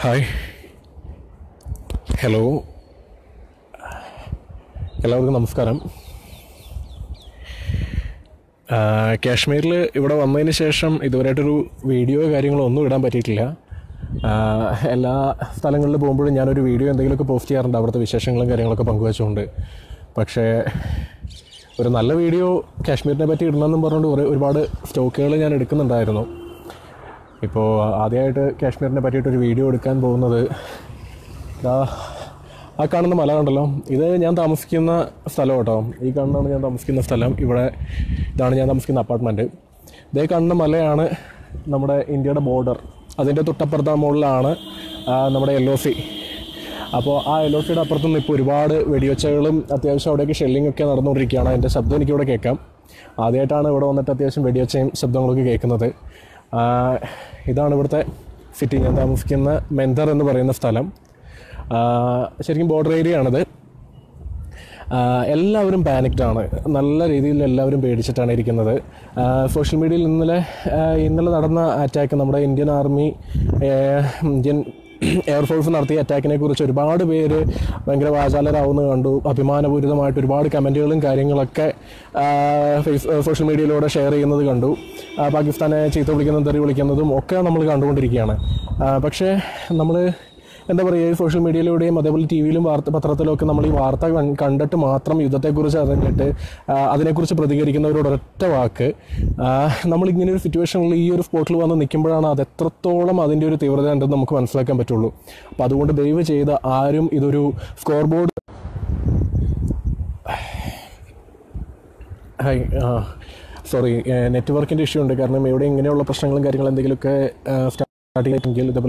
Hi, hello, എല്ലാവർക്കും നമസ്കാരം. കാശ്മീരിൽ ഇവിടെ വന്നതിന് ശേഷം ഇതുവരെയായിട്ടൊരു വീഡിയോ കാര്യങ്ങളോ ഒന്നും ഇടാൻ പറ്റിയിട്ടില്ല. എല്ലാ സ്ഥലങ്ങളിൽ പോകുമ്പോഴും ഞാനൊരു വീഡിയോ എന്തെങ്കിലുമൊക്കെ പോസ്റ്റ് ചെയ്യാറുണ്ട്, അവിടുത്തെ വിശേഷങ്ങളും കാര്യങ്ങളൊക്കെ പങ്കുവെച്ചുകൊണ്ട്. പക്ഷേ ഒരു നല്ല വീഡിയോ കാശ്മീരിനെ പറ്റി ഇടണമെന്നും പറഞ്ഞുകൊണ്ട് ഒരുപാട് സ്റ്റോക്കുകൾ ഞാൻ എടുക്കുന്നുണ്ടായിരുന്നു. ഇപ്പോൾ ആദ്യമായിട്ട് കാശ്മീരിനെ പറ്റിയിട്ടൊരു വീഡിയോ എടുക്കാൻ പോകുന്നത് ആ കാണുന്ന മല കണ്ടല്ലോ, ഇത് ഞാൻ താമസിക്കുന്ന സ്ഥലം കേട്ടോ. ഈ കാണുന്നതാണ് ഞാൻ താമസിക്കുന്ന സ്ഥലം. ഇതാണ് ഞാൻ താമസിക്കുന്ന അപ്പാർട്ട്മെൻറ്റ്. ഇതേ കാണുന്ന മലയാണ് നമ്മുടെ ഇന്ത്യയുടെ ബോർഡർ. അതിൻ്റെ തൊട്ടപ്പുറത്തെ മുകളിലാണ് നമ്മുടെ LOC. അപ്പോൾ ആ LOCയുടെ അപ്പുറത്തുനിന്ന് ഇപ്പോൾ ഒരുപാട് വെടിവെച്ചകളും അത്യാവശ്യം അവിടേക്ക് ഷെല്ലിങ്ങൊക്കെ നടന്നുകൊണ്ടിരിക്കുകയാണ്. എൻ്റെ ശബ്ദം എനിക്കിവിടെ കേൾക്കാം. ആദ്യമായിട്ടാണ് ഇവിടെ വന്നിട്ട് അത്യാവശ്യം വെടിവെച്ചയും ശബ്ദങ്ങളൊക്കെ കേൾക്കുന്നത്. ഇതാണ് ഇവിടുത്തെ സിറ്റി, ഞാൻ താമസിക്കുന്ന മെന്തർ എന്ന് പറയുന്ന സ്ഥലം. ശരിക്കും ബോർഡർ ഏരിയ ആണിത്. എല്ലാവരും പാനിക്ഡാണ്, നല്ല രീതിയിൽ എല്ലാവരും പേടിച്ചിട്ടാണ് ഇരിക്കുന്നത്. സോഷ്യൽ മീഡിയയിൽ ഇന്നലെ നടന്ന അറ്റാക്ക്, നമ്മുടെ ഇന്ത്യൻ എയർഫോഴ്സ് നടത്തിയ അറ്റാക്കിനെ കുറിച്ച് ഒരുപാട് പേര് ഭയങ്കര വാചാലരാവുന്നത് കണ്ടു. അഭിമാനപൂരിതമായിട്ട് ഒരുപാട് കമൻറ്റുകളും കാര്യങ്ങളൊക്കെ സോഷ്യൽ മീഡിയയിലൂടെ ഷെയർ ചെയ്യുന്നത് കണ്ടു. പാകിസ്ഥാനെ ചീത്ത വിളിക്കുന്നതും തെറി വിളിക്കുന്നതും ഒക്കെ നമ്മൾ കണ്ടുകൊണ്ടിരിക്കുകയാണ്. പക്ഷേ നമ്മൾ എന്താ പറയുക, ഈ സോഷ്യൽ മീഡിയയിലൂടെയും അതേപോലെ TV-യിലും പത്രത്തിലും ഒക്കെ നമ്മൾ ഈ വാർത്ത കണ്ടിട്ട് മാത്രം യുദ്ധത്തെക്കുറിച്ച് അറിഞ്ഞിട്ട് അതിനെക്കുറിച്ച് പ്രതികരിക്കുന്നവരോട് ഒരൊറ്റ വാക്ക്, നമ്മളിങ്ങനെ ഒരു സിറ്റുവേഷനിൽ ഈ ഒരു സ്പോട്ടിൽ വന്ന് നിൽക്കുമ്പോഴാണ് അത് എത്രത്തോളം അതിൻ്റെ ഒരു തീവ്രത ഉണ്ടെന്ന് നമുക്ക് മനസ്സിലാക്കാൻ പറ്റുള്ളൂ. അപ്പോൾ അതുകൊണ്ട് ദയവ് ചെയ്ത് ആരും ഇതൊരു സ്കോർ ബോർഡ് സോറി നെറ്റ്വർക്കിൻ്റെ ഇഷ്യൂ ഉണ്ട്. കാരണം ഇവിടെ ഇങ്ങനെയുള്ള പ്രശ്നങ്ങളും കാര്യങ്ങളും എന്തെങ്കിലുമൊക്കെ സ്റ്റാർട്ട് ചെയ്തെങ്കിൽ ഇതേപോലെ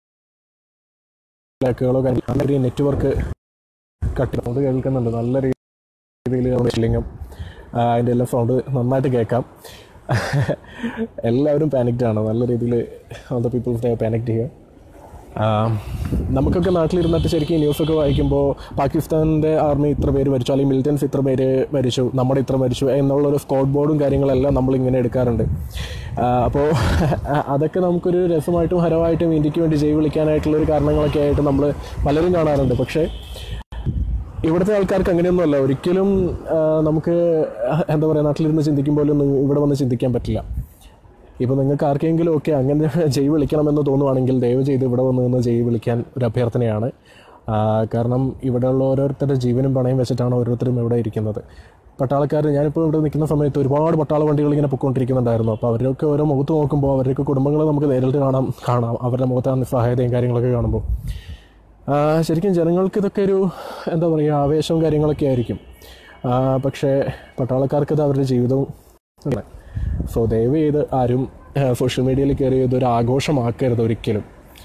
നെറ്റ്വർക്ക് കട്ട് കേൾക്കുന്നുണ്ട്. നല്ല രീതിയിൽ ഷെല്ലിങ്ങും അതിൻ്റെ എല്ലാം സൗണ്ട് നന്നായിട്ട് കേൾക്കാം. എല്ലാവരും പാനിക്ഡാണ്, നല്ല രീതിയിൽ ഓൾ ദ പീപ്പിൾസ് പാനിക്ഡ് ചെയ്യുക. നമുക്കൊക്കെ നാട്ടിലിരുന്നിട്ട് ശരിക്കും ഈ ന്യൂസൊക്കെ വായിക്കുമ്പോൾ പാകിസ്ഥാൻ്റെ ആർമി ഇത്ര പേര് മരിച്ചു, അല്ലെങ്കിൽ മിലിറ്റൻസ് ഇത്ര പേര് മരിച്ചു, നമ്മുടെ ഇത്ര മരിച്ചു എന്നുള്ളൊരു സ്കോഡ് ബോർഡും കാര്യങ്ങളെല്ലാം നമ്മളിങ്ങനെ എടുക്കാറുണ്ട്. അപ്പോൾ അതൊക്കെ നമുക്കൊരു രസമായിട്ടും ഹരമായിട്ടും ഇന്ത്യക്ക് വേണ്ടി ജയ് വിളിക്കാനായിട്ടുള്ളൊരു കാരണങ്ങളൊക്കെ ആയിട്ട് നമ്മൾ പലരും കാണാറുണ്ട്. പക്ഷേ ഇവിടുത്തെ ആൾക്കാർക്ക് അങ്ങനെയൊന്നുമല്ല. ഒരിക്കലും നമുക്ക് എന്താ പറയുക, നാട്ടിലിരുന്ന് ചിന്തിക്കുമ്പോഴൊന്നും ഇവിടെ വന്ന് ചിന്തിക്കാൻ പറ്റില്ല. ഇപ്പോൾ നിങ്ങൾക്ക് ആർക്കെങ്കിലും ഒക്കെ അങ്ങനെ ജയ് വിളിക്കണമെന്ന് തോന്നുവാണെങ്കിൽ ദയവ് ചെയ്ത് ഇവിടെ വന്ന് നിന്ന് ജയ് വിളിക്കാൻ ഒരു അഭ്യർത്ഥനയാണ്. കാരണം ഇവിടെയുള്ള ഓരോരുത്തരുടെ ജീവനും പണയം വെച്ചിട്ടാണ് ഓരോരുത്തരും ഇവിടെ ഇരിക്കുന്നത്. പട്ടാളക്കാർ, ഞാനിപ്പോൾ ഇവിടെ നിൽക്കുന്ന സമയത്ത് ഒരുപാട് പട്ടാള വണ്ടികൾ ഇങ്ങനെ പൊയ്ക്കൊണ്ടിരിക്കുന്നുണ്ടായിരുന്നു. അപ്പോൾ അവരൊക്കെ ഓരോ മുഖത്ത് നോക്കുമ്പോൾ അവരൊക്കെ കുടുംബങ്ങളെ നമുക്ക് നേരിട്ട് കാണാം അവരുടെ മുഖത്തെ നിസ്സഹായതയും കാര്യങ്ങളൊക്കെ കാണുമ്പോൾ. ശരിക്കും ജനങ്ങൾക്ക് ഇതൊക്കെ ഒരു എന്താ പറയുക, ആവേശവും കാര്യങ്ങളൊക്കെ ആയിരിക്കും. പക്ഷേ പട്ടാളക്കാർക്കത് അവരുടെ ജീവിതവും ആണ്. സോ ദയവ് ചെയ്ത് ആരും സോഷ്യൽ മീഡിയയിൽ കയറി ഇതൊരു ആഘോഷമാക്കരുത് ഒരിക്കലും.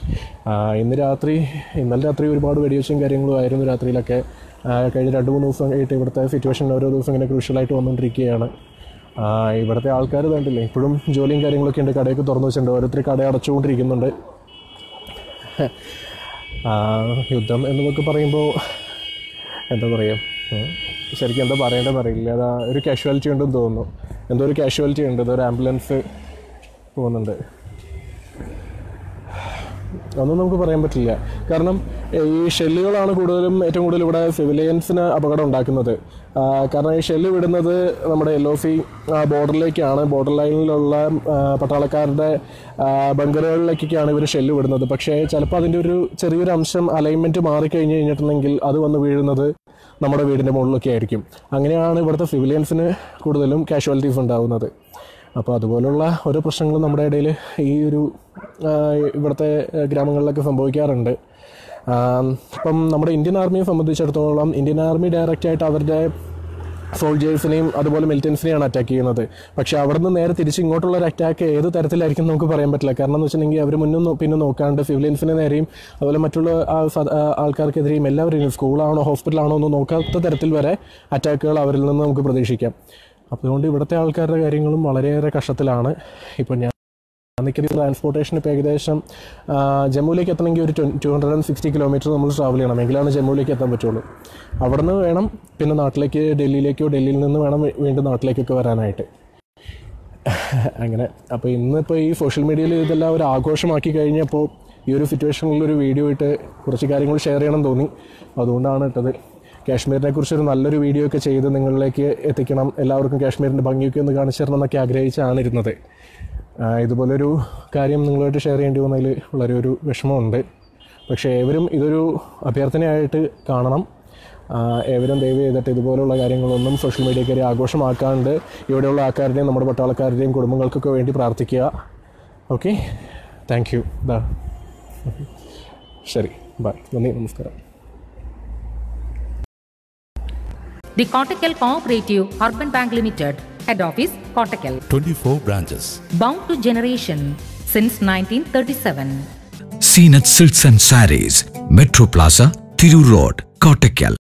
ഇന്നലെ രാത്രി ഒരുപാട് വെടിവെച്ചും കാര്യങ്ങളും ആയിരുന്നു രാത്രിയിലൊക്കെ. കഴിഞ്ഞ 2-3 ദിവസം ആയിട്ട് ഇവിടുത്തെ സിറ്റുവേഷൻ ഓരോ ദിവസം ഇങ്ങനെ ക്രൂഷ്യലായിട്ട് വന്നുകൊണ്ടിരിക്കുകയാണ്. ഇവിടുത്തെ ആൾക്കാർ കണ്ടില്ലേ, ഇപ്പോഴും ജോലിയും കാര്യങ്ങളൊക്കെ ഉണ്ട്, കടയൊക്കെ തുറന്നു വെച്ചിട്ടുണ്ട്, ഓരോരുത്തർ കട അടച്ചുകൊണ്ടിരിക്കുന്നുണ്ട്. യുദ്ധം എന്നൊക്കെ പറയുമ്പോൾ എന്താ പറയുക, ശരിക്കും എന്താ പറയേണ്ടതെന്ന് അറിയില്ല. അതാ ഒരു കാഷ്വാലിറ്റി ഉണ്ടെന്ന് തോന്നുന്നു, എന്തോ ഒരു കാഷ്വാലിറ്റി ഉണ്ട്. ഇതൊരു ആംബുലൻസ് പോകുന്നുണ്ട്, ഒന്നും നമുക്ക് പറയാൻ പറ്റില്ല. കാരണം ഈ ഷെല്ലുകളാണ് ഏറ്റവും കൂടുതൽ ഇവിടെ സിവിലിയൻസിന് അപകടം ഉണ്ടാക്കുന്നത്. കാരണം ഈ ഷെല്ല് വിടുന്നത് നമ്മുടെ LOC ബോർഡറിലേക്കാണ്. ബോർഡർ ലൈനിലുള്ള പട്ടാളക്കാരുടെ ബങ്കറുകളിലേക്കൊക്കെയാണ് ഇവർ ഷെല്ല് വിടുന്നത്. പക്ഷേ ചിലപ്പോൾ അതിൻ്റെ ഒരു ചെറിയൊരു അംശം അലൈൻമെൻറ്റ് മാറിക്കഴിഞ്ഞിട്ടുണ്ടെങ്കിൽ അത് വന്ന് വീഴുന്നത് നമ്മുടെ വീടിൻ്റെ മുകളിലൊക്കെ ആയിരിക്കും. അങ്ങനെയാണ് ഇവിടുത്തെ സിവിലിയൻസിന് കൂടുതലും കാഷ്വാലിറ്റീസ് ഉണ്ടാകുന്നത്. അപ്പോൾ അതുപോലുള്ള ഓരോ പ്രശ്നങ്ങളും നമ്മുടെ ഇടയിൽ ഇവിടുത്തെ ഗ്രാമങ്ങളിലൊക്കെ സംഭവിക്കാറുണ്ട്. ഇപ്പം നമ്മുടെ ഇന്ത്യൻ ആർമിയെ സംബന്ധിച്ചിടത്തോളം ഇന്ത്യൻ ആർമി ഡയറക്റ്റായിട്ട് അവരുടെ സോൾജേഴ്സിനെയും അതുപോലെ മിലിറ്റൻസിനെയാണ് അറ്റാക്ക് ചെയ്യുന്നത്. പക്ഷേ അവിടെ നിന്ന് നേരെ തിരിച്ച് ഇങ്ങോട്ടുള്ളൊരു അറ്റാക്ക് ഏത് തരത്തിലായിരിക്കും നമുക്ക് പറയാൻ പറ്റില്ല. കാരണം എന്ന് വെച്ചിട്ടുണ്ടെങ്കിൽ അവർ മുന്നും പിന്നെ നോക്കാണ്ട് സിവിലിയൻസിന് നേരെയും അതുപോലെ മറ്റുള്ള ആൾക്കാർക്കെതിരെയും എല്ലാവരെയും, സ്കൂളാണോ ഹോസ്പിറ്റലാണോ ഒന്നും നോക്കാത്ത തരത്തിൽ വരെ അറ്റാക്കുകൾ അവരിൽ നിന്ന് നമുക്ക് പ്രതീക്ഷിക്കാം. അതുകൊണ്ട് ഇവിടുത്തെ ആൾക്കാരുടെ കാര്യങ്ങളും വളരെയേറെ കഷ്ടത്തിലാണ്. ഇപ്പോൾ ഞാൻ നിൽക്കുന്ന ട്രാൻസ്പോർട്ടേഷൻ ഇപ്പോൾ ഏകദേശം ജമ്മുവിലേക്ക് എത്തണമെങ്കിൽ ഒരു 260 കിലോമീറ്റർ നമ്മൾ ട്രാവൽ ചെയ്യണം, എങ്കിലാണ് ജമ്മുവിലേക്ക് എത്താൻ പറ്റുള്ളൂ. അവിടെ നിന്ന് വേണം പിന്നെ നാട്ടിലേക്ക്, ഡൽഹിയിൽ നിന്ന് വേണം വീണ്ടും നാട്ടിലേക്കൊക്കെ വരാനായിട്ട്. അങ്ങനെ അപ്പോൾ ഇന്നിപ്പോൾ ഈ സോഷ്യൽ മീഡിയയിൽ ഇതെല്ലാം ഒരു ആഘോഷമാക്കി കഴിഞ്ഞപ്പോൾ ഈ ഒരു സിറ്റുവേഷനിലൊരു വീഡിയോ ഇട്ട് കുറച്ച് കാര്യങ്ങൾ ഷെയർ ചെയ്യണം തോന്നി, അതുകൊണ്ടാണ് ഇട്ടത്. കാശ്മീരിനെ കുറിച്ചൊരു നല്ലൊരു വീഡിയോ ഒക്കെ ചെയ്ത് നിങ്ങളിലേക്ക് എത്തിക്കണം, എല്ലാവർക്കും കാശ്മീരിൻ്റെ ഭംഗിയൊക്കെ ഒന്ന് കാണിച്ചു തരണം എന്നൊക്കെ ആഗ്രഹിച്ചാണ് ഇരുന്നത്. ഇതുപോലൊരു കാര്യം നിങ്ങളുമായിട്ട് ഷെയർ ചെയ്യേണ്ടി വന്നതിൽ വളരെ ഒരു വിഷമമുണ്ട്. പക്ഷേ ഏവരും ഇതൊരു അഭ്യർത്ഥനയായിട്ട് കാണണം. ഏവരും ദയവ് ചെയ്തിട്ട് ഇതുപോലുള്ള കാര്യങ്ങളൊന്നും സോഷ്യൽ മീഡിയ കയറി ആഘോഷമാക്കാണ്ട് ഇവിടെയുള്ള ആൾക്കാരുടെയും നമ്മുടെ പട്ടാളക്കാരുടെയും കുടുംബങ്ങൾക്കൊക്കെ വേണ്ടി പ്രാർത്ഥിക്കുക. Okay, thank you. ശരി, ബൈ, നന്ദി, നമസ്കാരം. The Kottakkal Cooperative Urban Bank Limited, Head Office, Kottakkal. 24 branches. Bound to generation since 1937. Seenat Silks and Sarees, Metro Plaza, Thiru Road, Kottakkal.